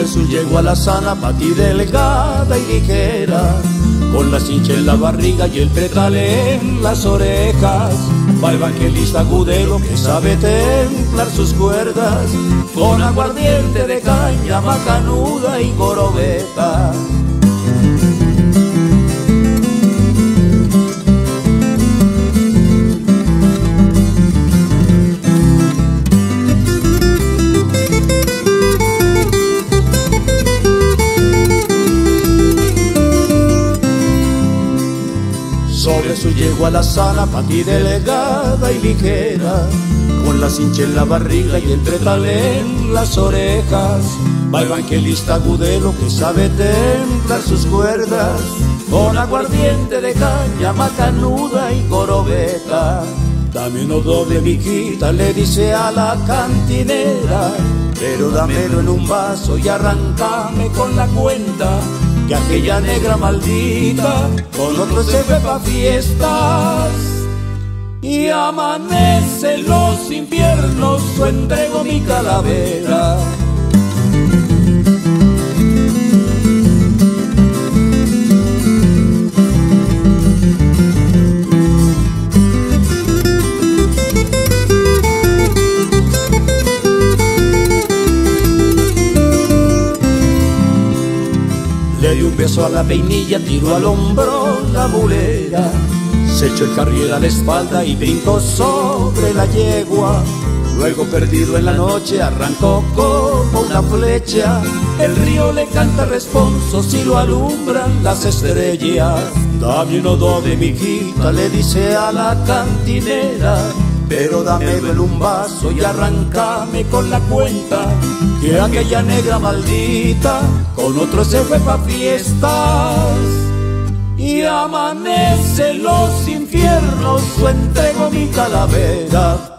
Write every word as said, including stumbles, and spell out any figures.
Sobre su yegua la sana, pati delgada y ligera, con la cincha en la barriga y el pretal en las orejas, va evangelista agudelo que sabe templar sus cuerdas, con aguardiente de caña, macanuda y gorobeta. Sobre su yegua la sana, pati delgada y ligera, con la cincha en la barriga y el pretal en las orejas, va evangelista agudelo que sabe templar sus cuerdas, con aguardiente de caña, macanuda y gorobeta. Dame uno doble, mijita, le dice a la cantinera, pero dámelo en un vaso y arrancame con la cuenta, que aquella negra maldita con otro se fue pa' fiestas. Y amanece los infiernos, yo entrego mi calavera. Le di un beso a la peinilla, tiró al hombro la mulera, se echó el carriel a la espalda y brincó sobre la yegua. Luego, perdido en la noche, arrancó como una flecha. El río le canta responso si lo alumbran las estrellas. Dame uno doble, mijita, le dice a la cantinera, pero dámelo en un vaso y arrancame con la cuenta, que aquella negra maldita con otro se fue pa' fiestas. Y amanece los infiernos, yo entrego mi calavera.